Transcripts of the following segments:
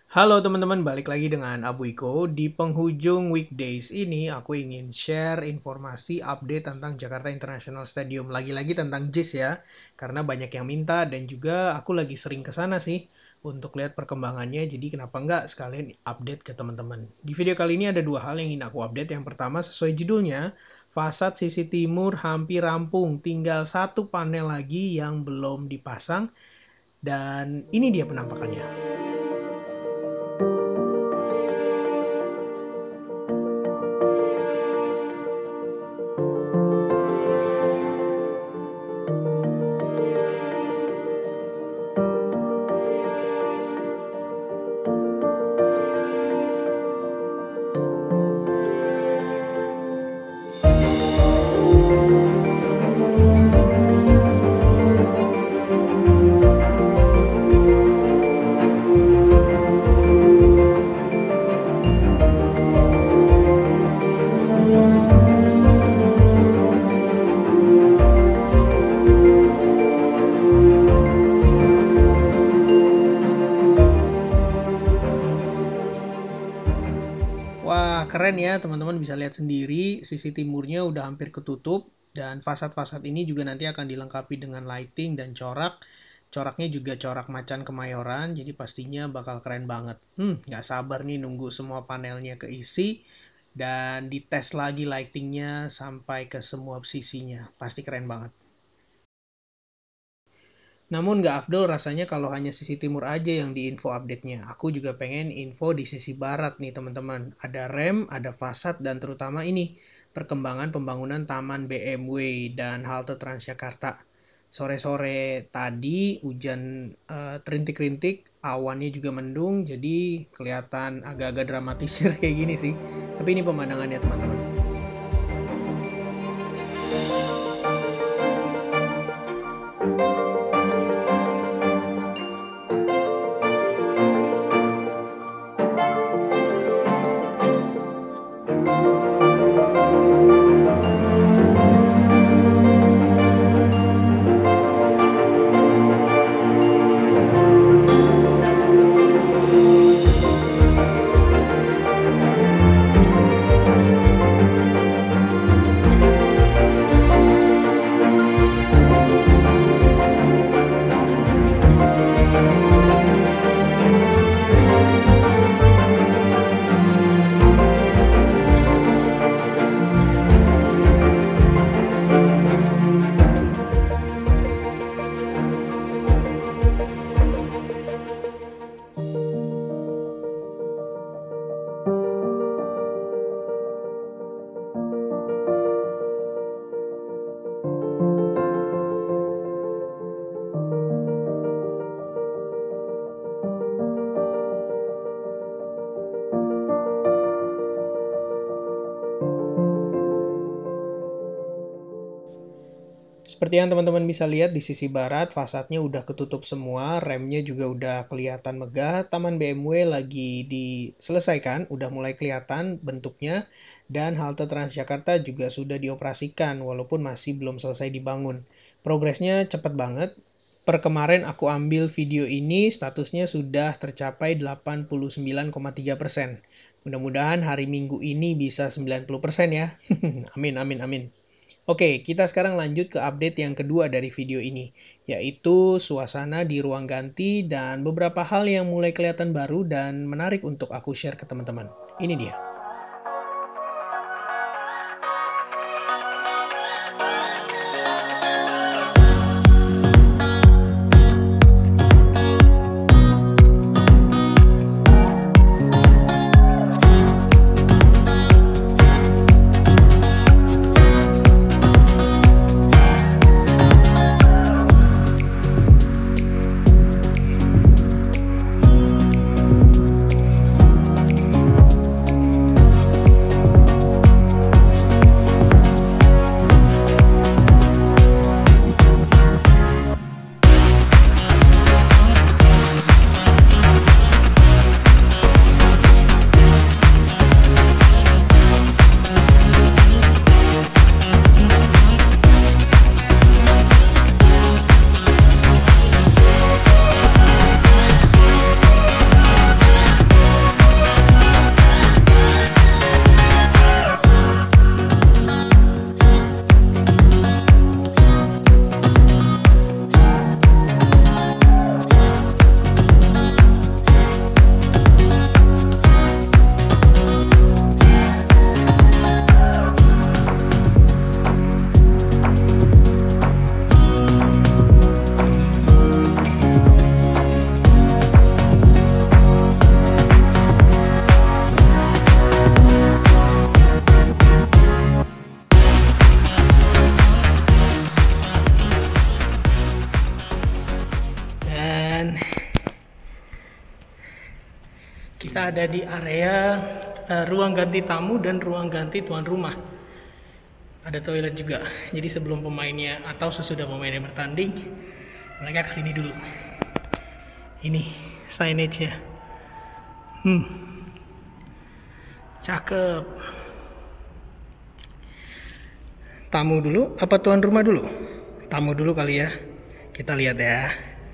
Halo teman-teman, balik lagi dengan Abu Iko. Di penghujung weekdays ini, aku ingin share informasi update tentang Jakarta International Stadium. Lagi-lagi tentang JIS ya, karena banyak yang minta dan juga aku lagi sering ke sana sih untuk lihat perkembangannya. Jadi kenapa enggak sekalian update ke teman-teman. Di video kali ini ada dua hal yang ingin aku update. Yang pertama, sesuai judulnya, fasad sisi timur hampir rampung. Tinggal satu panel lagi yang belum dipasang. Dan ini dia penampakannya. Wah, keren ya teman-teman, bisa lihat sendiri sisi timurnya udah hampir ketutup dan fasad-fasad ini juga nanti akan dilengkapi dengan lighting dan corak. Coraknya juga corak macan Kemayoran, jadi pastinya bakal keren banget. Nggak sabar nih nunggu semua panelnya keisi dan dites lagi lightingnya sampai ke semua sisinya. Pasti keren banget. Namun nggak afdol rasanya kalau hanya sisi timur aja yang diinfo update-nya. Aku juga pengen info di sisi barat nih teman-teman. Ada rem, ada fasad, dan terutama ini, perkembangan pembangunan Taman BMW dan halte Transjakarta. Sore-sore tadi hujan terintik-rintik, awannya juga mendung, jadi kelihatan agak-agak dramatisir kayak gini sih. Tapi ini pemandangannya teman-teman. Seperti yang teman-teman bisa lihat di sisi barat, fasadnya udah ketutup semua, remnya juga udah kelihatan megah. Taman BMW lagi diselesaikan, udah mulai kelihatan bentuknya, dan halte Transjakarta juga sudah dioperasikan, walaupun masih belum selesai dibangun. Progresnya cepat banget. Per kemarin aku ambil video ini, statusnya sudah tercapai 89,3%. Mudah-mudahan hari Minggu ini bisa 90% ya. Amin, amin, amin. Oke, kita sekarang lanjut ke update yang kedua dari video ini, yaitu suasana di ruang ganti dan beberapa hal yang mulai kelihatan baru dan menarik untuk aku share ke teman-teman. Ini dia. Kita ada di area ruang ganti tamu dan ruang ganti tuan rumah. Ada toilet juga. Jadi sebelum pemainnya atau sesudah pemainnya bertanding, mereka kesini dulu. Ini signage-nya. Cakep. Tamu dulu apa tuan rumah dulu? Tamu dulu kali ya. Kita lihat ya.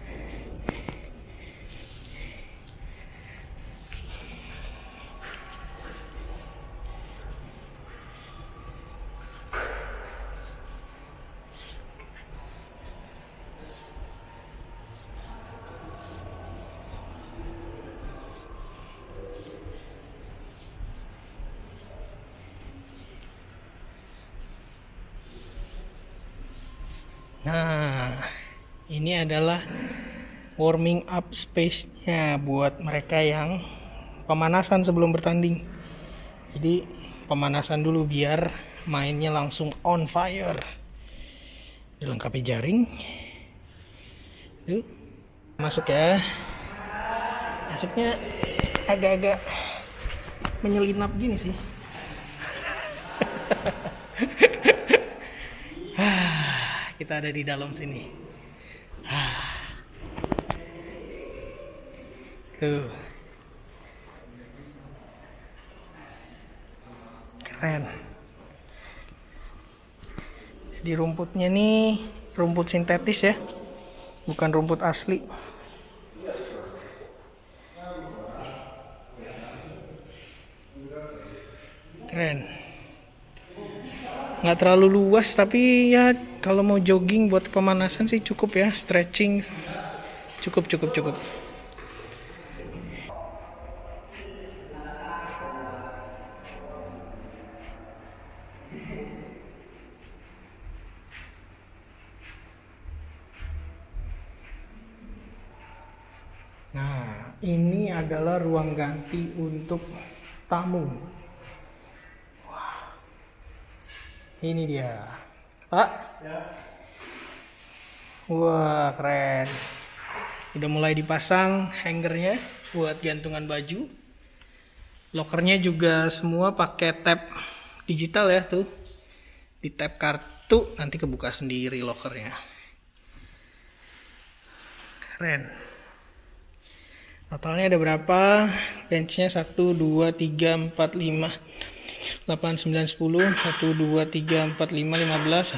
Nah, ini adalah warming up space-nya buat mereka yang pemanasan sebelum bertanding. Jadi pemanasan dulu biar mainnya langsung on fire. Dilengkapi jaring. Tuh, masuk ya. Masuknya agak-agak menyelinap gini sih. Kita ada di dalam sini. Tuh. Keren. Di rumputnya nih rumput sintetis ya. Bukan rumput asli. Keren. Nggak terlalu luas tapi ya kalau mau jogging buat pemanasan sih cukup ya, stretching cukup. Nah, ini adalah ruang ganti untuk tamu. Ini dia, Pak. Ya. Wah, keren. Udah mulai dipasang hangernya buat gantungan baju. Lokernya juga semua pakai tab digital ya tuh. Di tab kartu nanti kebuka sendiri lokernya. Keren. Totalnya ada berapa? Benchnya 1, 2, 3, 4, 5. 8, 9, 10, 1, 2, 3, 4, 5, 15,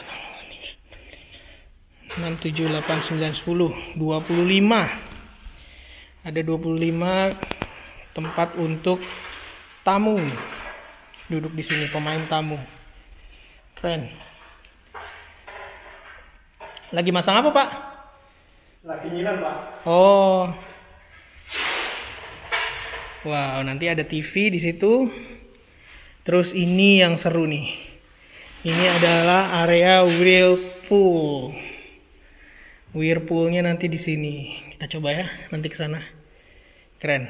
6, 7, 8, 9, 10, 25. Ada 25 tempat untuk tamu. Duduk di sini pemain tamu. Keren. Lagi masang apa, Pak? Lagi nyiram, Pak. Oh. Wow, nanti ada TV di situ. Terus ini yang seru nih. Ini adalah area whirlpool. Whirlpoolnya nanti di sini. Kita coba ya, nanti ke sana. Keren.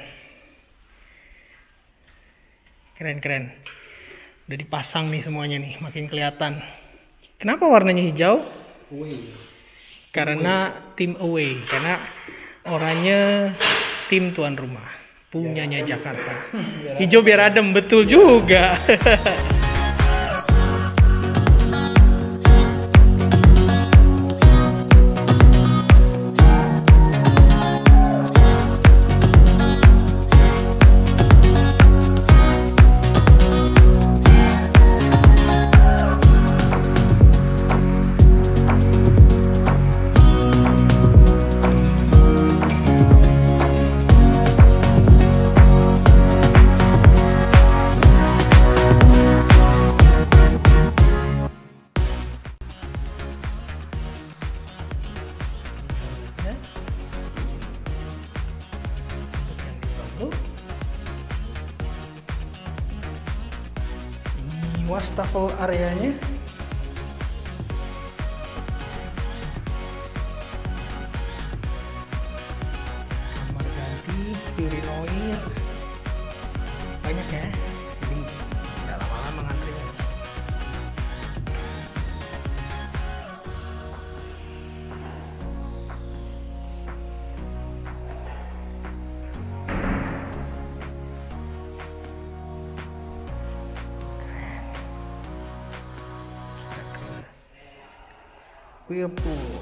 Udah dipasang nih semuanya nih, makin kelihatan. Kenapa warnanya hijau? Away. Karena tim away. Karena oranye tim tuan rumah. Punyanya Jakarta. Hijau biar adem, betul juga. Ini wastafel areanya. Kamar ganti, urinoir. Banyak ya. Jadi nggak lama-lama ngantrinya. Whirlpool.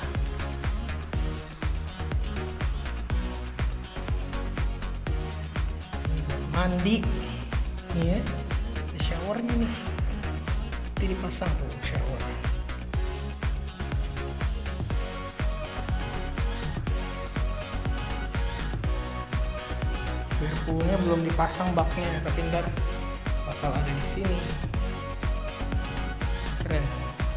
Mandi nih ya, ada showernya nih, nanti dipasang tuh shower. Whirlpoolnya belum dipasang baknya, tapi ntar bakal ada di sini. Keren.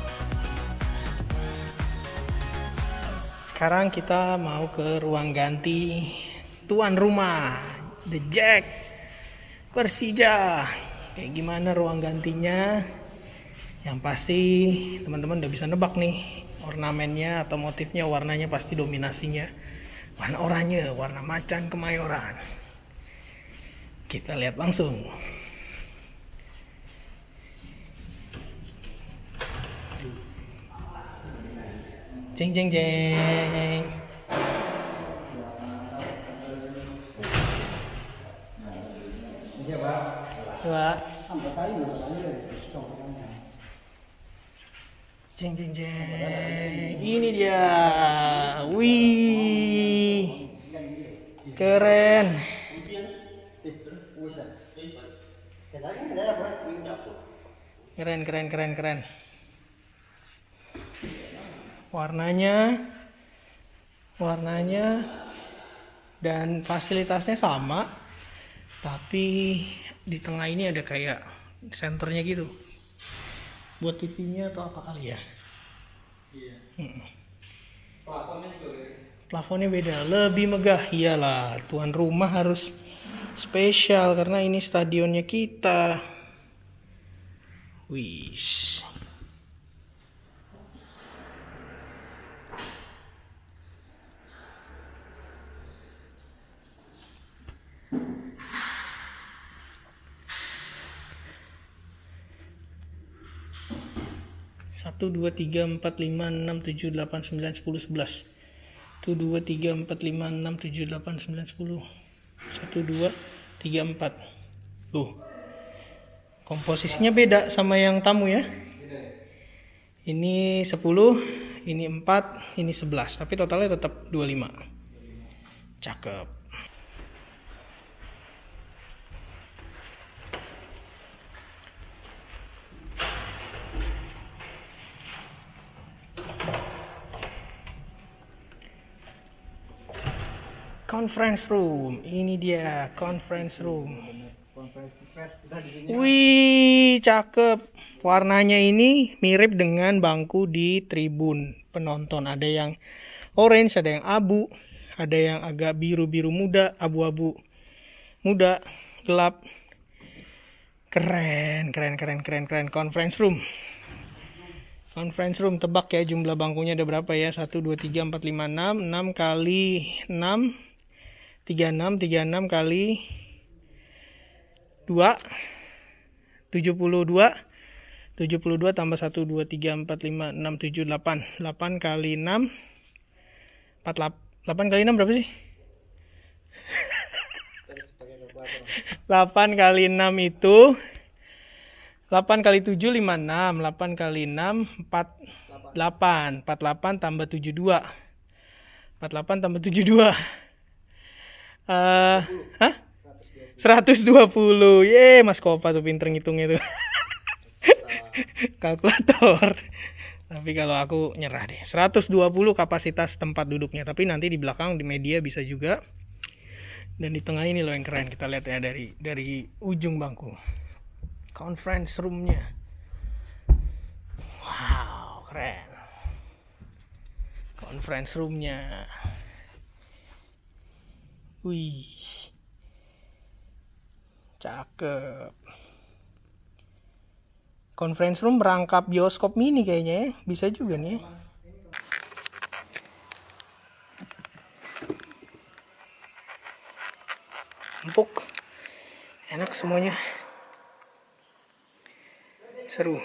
Sekarang kita mau ke ruang ganti tuan rumah, The Jack Persija. Kayak gimana ruang gantinya? Yang pasti teman-teman udah bisa nebak nih, ornamennya atau motifnya, warnanya pasti dominasinya warna oranye, warna macan Kemayoran. Kita lihat langsung. Jeng jeng jeng. Coba. Jeng jeng jeng. Ini dia. Wih. Keren. Keren keren keren keren. Warnanya dan fasilitasnya sama, tapi di tengah ini ada kayak senternya gitu buat TV-nya atau apa kali ya. Iya. Plafonnya beda, lebih megah. Iyalah, tuan rumah harus spesial karena ini stadionnya kita. Wis. Satu dua tiga empat lima enam tujuh delapan sembilan 10 11. 1 2 3 4 5 6 7 8 9 10. 1 2 3 4. Tuh. Komposisinya beda sama yang tamu ya. Ini 10, ini 4, ini 11, tapi totalnya tetap 25. Cakep. Conference room, ini dia conference room. Wih, cakep. Warnanya ini mirip dengan bangku di tribun penonton. Ada yang orange, ada yang abu, ada yang agak biru-biru muda, abu-abu muda, gelap. Keren, keren, keren, keren, keren. Conference room. Conference room, tebak ya jumlah bangkunya ada berapa ya? 1, 2, 3, 4, 5, 6. 6 kali 6. 36 kali 2 72 tambah 1 2 3 4 5 6 7 8 8 kali 6 8 kali 6 berapa sih? 8 kali 6 itu 8 kali 7 56, 8 kali 6 48 tambah 72 48 tambah 72 120. Ye, Mas Kopa tuh pinter ngitungnya tuh. Kalkulator. Tapi kalau aku nyerah deh. 120 kapasitas tempat duduknya. Tapi nanti di belakang di media bisa juga. Dan di tengah ini loh yang keren. Kita lihat ya dari ujung bangku. Conference roomnya. Wow, keren. Conference roomnya. Wih, cakep. Conference room merangkap bioskop mini kayaknya ya. Bisa juga nih. Empuk. Enak semuanya. Seru.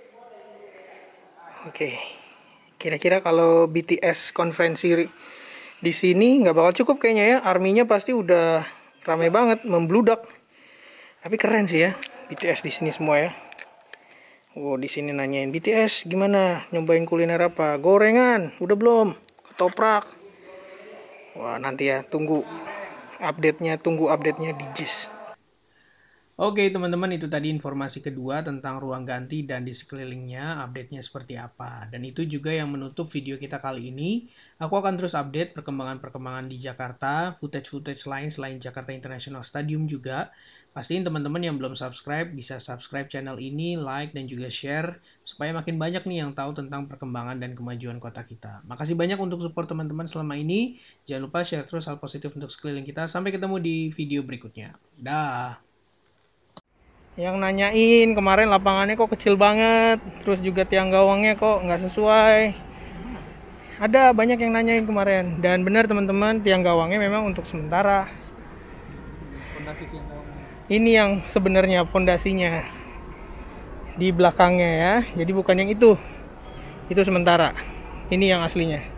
Oke. Kira-kira kalau BTS konferensi di sini nggak bakal cukup kayaknya ya. Arminya pasti udah ramai banget, membludak. Tapi keren sih ya BTS di sini semua ya. Oh, di sini nanyain BTS gimana? Nyobain kuliner apa? Gorengan, udah belum? Ketoprak. Wah, nanti ya, tunggu update-nya di JIS. Oke teman-teman, itu tadi informasi kedua tentang ruang ganti dan di sekelilingnya update-nya seperti apa. Dan itu juga yang menutup video kita kali ini. Aku akan terus update perkembangan-perkembangan di Jakarta, footage-footage lain selain Jakarta International Stadium juga. Pastiin teman-teman yang belum subscribe bisa subscribe channel ini, like dan juga share supaya makin banyak nih yang tahu tentang perkembangan dan kemajuan kota kita. Makasih banyak untuk support teman-teman selama ini. Jangan lupa share terus hal positif untuk sekeliling kita. Sampai ketemu di video berikutnya. Dah. Yang nanyain kemarin lapangannya kok kecil banget, terus juga tiang gawangnya kok nggak sesuai. Ada banyak yang nanyain kemarin, dan benar teman-teman, tiang gawangnya memang untuk sementara. Ini yang sebenarnya fondasinya di belakangnya ya, jadi bukan yang itu sementara. Ini yang aslinya.